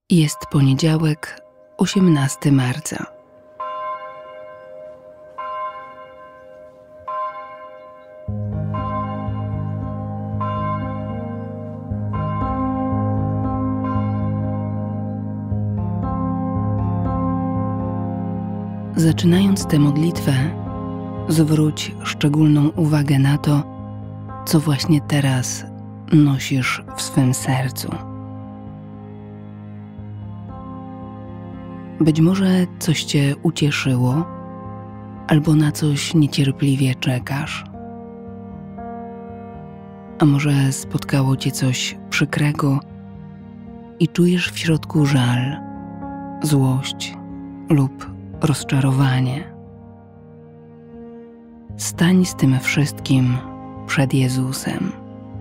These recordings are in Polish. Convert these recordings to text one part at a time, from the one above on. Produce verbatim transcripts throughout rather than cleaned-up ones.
Jest poniedziałek, osiemnastego marca. Zaczynając tę modlitwę, zwróć szczególną uwagę na to, co właśnie teraz nosisz w swym sercu. Być może coś Cię ucieszyło, albo na coś niecierpliwie czekasz. A może spotkało Cię coś przykrego i czujesz w środku żal, złość lub rozczarowanie. Stań z tym wszystkim przed Jezusem.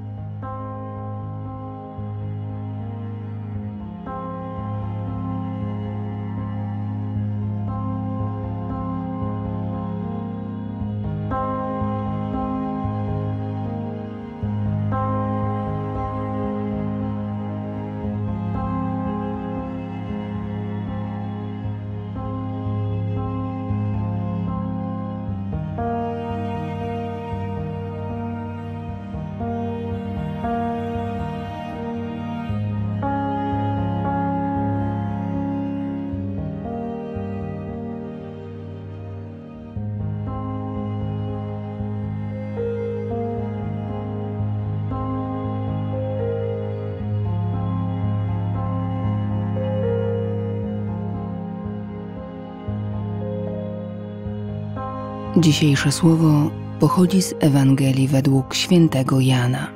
Dzisiejsze słowo pochodzi z Ewangelii według świętego Jana.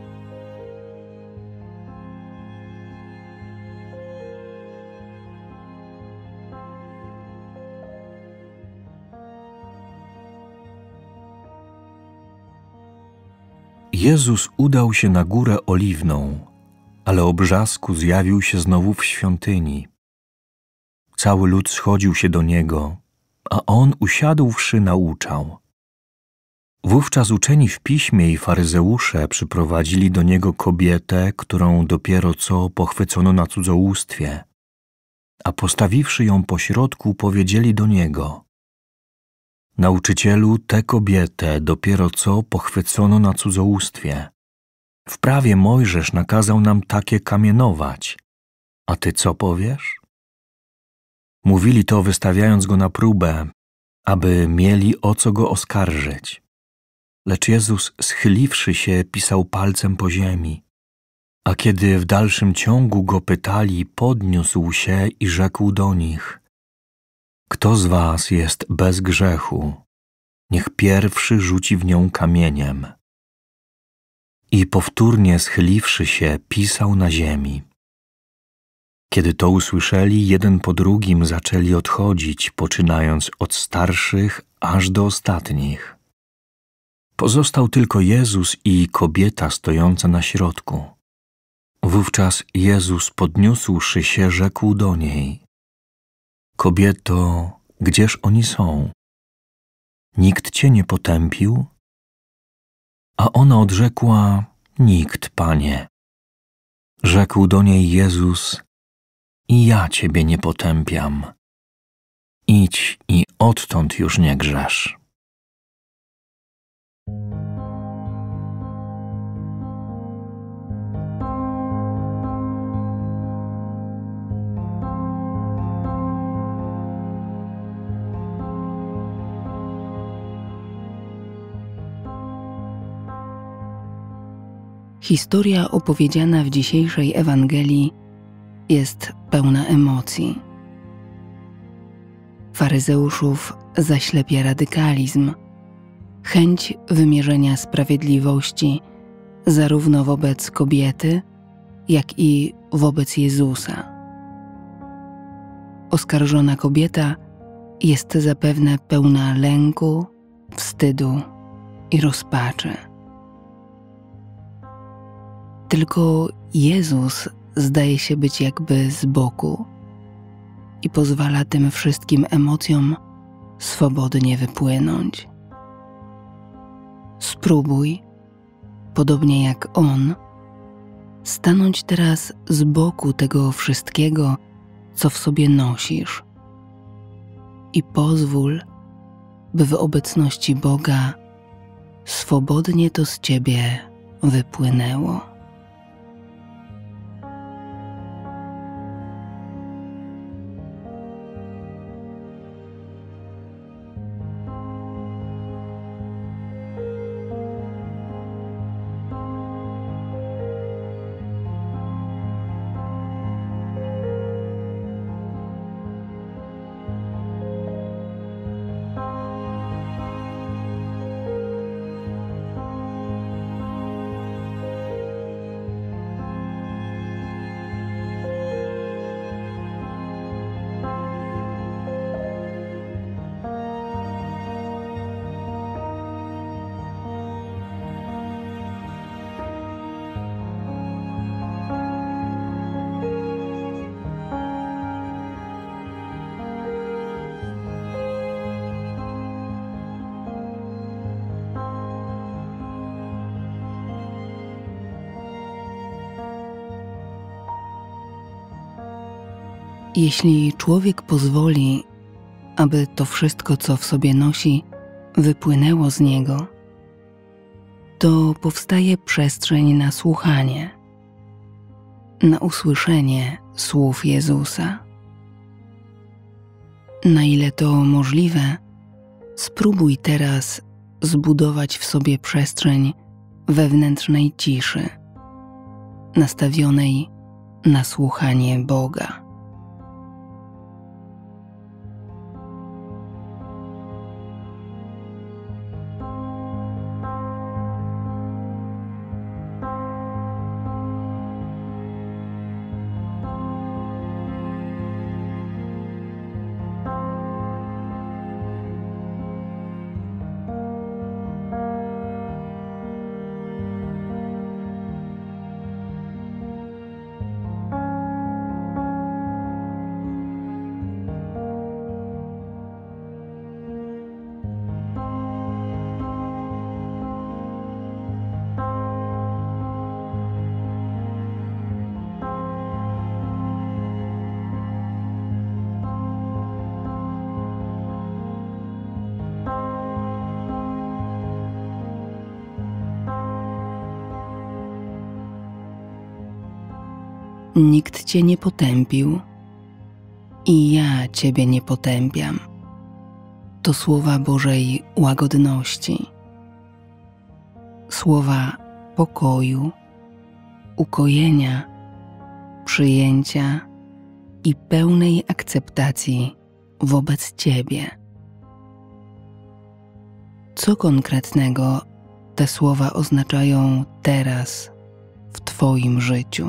Jezus udał się na górę Oliwną, ale o brzasku zjawił się znowu w świątyni. Cały lud schodził się do Niego, a On usiadłszy nauczał. Wówczas uczeni w piśmie i faryzeusze przyprowadzili do Niego kobietę, którą dopiero co pochwycono na cudzołóstwie, a postawiwszy ją pośrodku, powiedzieli do Niego: Nauczycielu, tę kobietę dopiero co pochwycono na cudzołóstwie. W prawie Mojżesz nakazał nam takie kamienować, a Ty co powiesz? Mówili to, wystawiając Go na próbę, aby mieli o co Go oskarżyć. Lecz Jezus, schyliwszy się, pisał palcem po ziemi. A kiedy w dalszym ciągu Go pytali, podniósł się i rzekł do nich: Kto z was jest bez grzechu? Niech pierwszy rzuci w nią kamieniem. I powtórnie schyliwszy się, pisał na ziemi. Kiedy to usłyszeli, jeden po drugim zaczęli odchodzić, poczynając od starszych aż do ostatnich. Pozostał tylko Jezus i kobieta stojąca na środku. Wówczas Jezus, podniósłszy się, rzekł do niej: Kobieto, gdzież oni są? Nikt Cię nie potępił? A ona odrzekła: Nikt, Panie. Rzekł do niej Jezus: I ja Ciebie nie potępiam. Idź i odtąd już nie grzesz. Historia opowiedziana w dzisiejszej Ewangelii jest pełna emocji. Faryzeuszów zaślepia radykalizm, chęć wymierzenia sprawiedliwości zarówno wobec kobiety, jak i wobec Jezusa. Oskarżona kobieta jest zapewne pełna lęku, wstydu i rozpaczy. Tylko Jezus zdaje się być jakby z boku i pozwala tym wszystkim emocjom swobodnie wypłynąć. Spróbuj, podobnie jak On, stanąć teraz z boku tego wszystkiego, co w sobie nosisz, i pozwól, by w obecności Boga swobodnie to z ciebie wypłynęło. Jeśli człowiek pozwoli, aby to wszystko, co w sobie nosi, wypłynęło z niego, to powstaje przestrzeń na słuchanie, na usłyszenie słów Jezusa. Na ile to możliwe, spróbuj teraz zbudować w sobie przestrzeń wewnętrznej ciszy, nastawionej na słuchanie Boga. Nikt cię nie potępił i ja ciebie nie potępiam. To słowa Bożej łagodności, słowa pokoju, ukojenia, przyjęcia i pełnej akceptacji wobec ciebie. Co konkretnego te słowa oznaczają teraz w twoim życiu?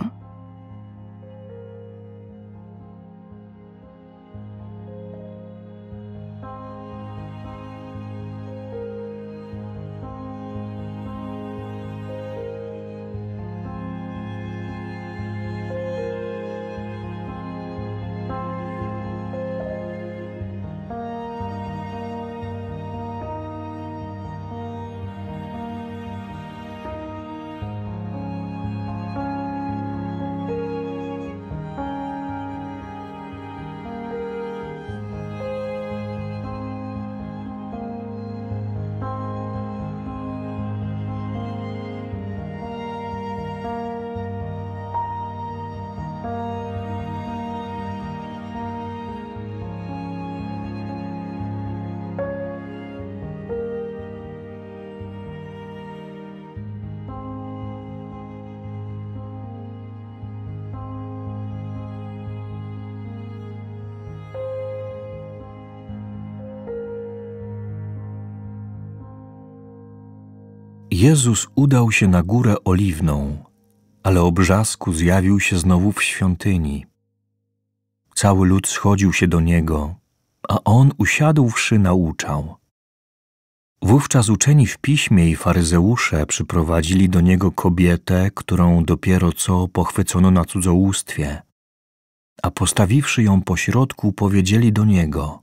Jezus udał się na Górę Oliwną, ale o brzasku zjawił się znowu w świątyni. Cały lud schodził się do Niego, a On usiadłszy nauczał. Wówczas uczeni w piśmie i faryzeusze przyprowadzili do Niego kobietę, którą dopiero co pochwycono na cudzołóstwie, a postawiwszy ją pośrodku, powiedzieli do Niego: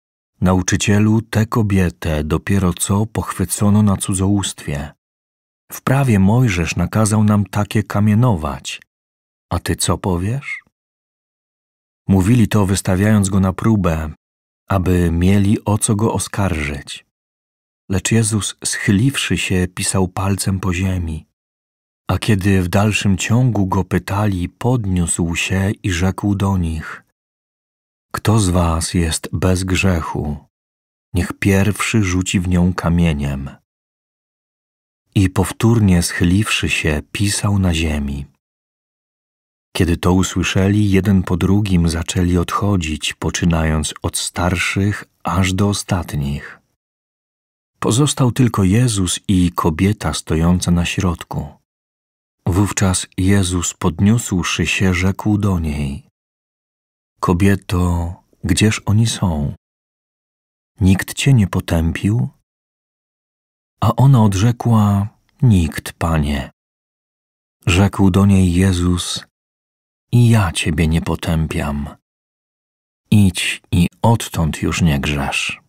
Nauczycielu, tę kobietę dopiero co pochwycono na cudzołóstwie. W prawie Mojżesz nakazał nam takie kamienować. A ty co powiesz? Mówili to, wystawiając go na próbę, aby mieli o co go oskarżyć. Lecz Jezus, schyliwszy się, pisał palcem po ziemi. A kiedy w dalszym ciągu go pytali, podniósł się i rzekł do nich: Kto z was jest bez grzechu? Niech pierwszy rzuci w nią kamieniem. I powtórnie schyliwszy się, pisał na ziemi. Kiedy to usłyszeli, jeden po drugim zaczęli odchodzić, poczynając od starszych aż do ostatnich. Pozostał tylko Jezus i kobieta stojąca na środku. Wówczas Jezus, podniósłszy się, rzekł do niej: Kobieto, gdzież oni są? Nikt cię nie potępił? A ona odrzekła: Nikt, Panie. Rzekł do niej Jezus: I ja ciebie nie potępiam. Idź i odtąd już nie grzesz.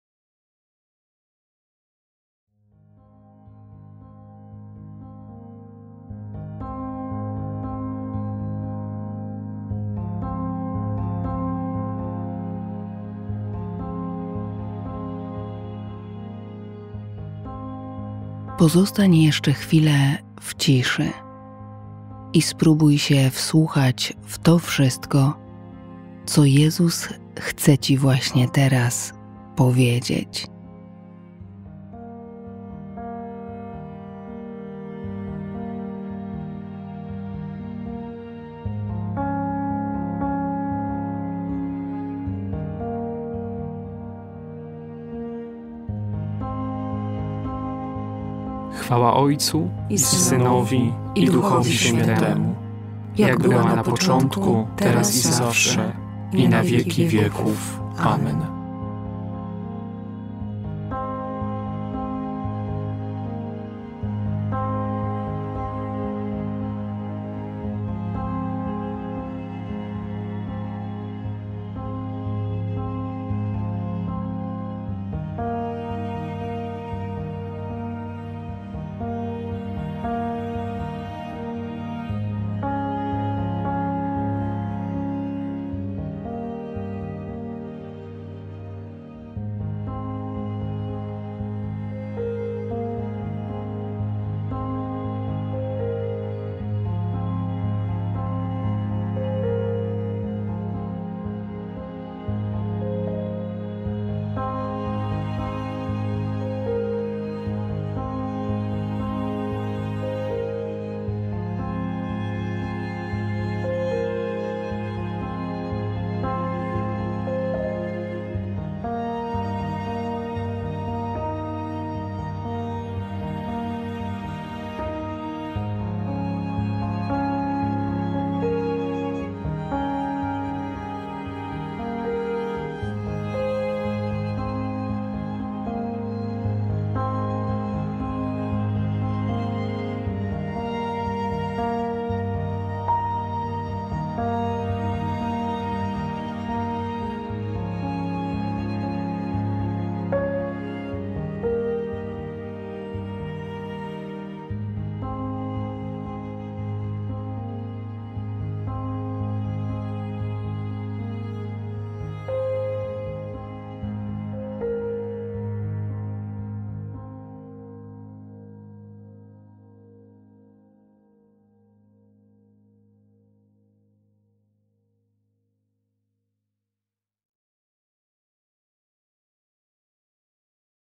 Pozostań jeszcze chwilę w ciszy i spróbuj się wsłuchać w to wszystko, co Jezus chce ci właśnie teraz powiedzieć. Chwała Ojcu i Synowi i Duchowi Świętemu, jak była na początku, teraz i zawsze, i na wieki wieków. Amen.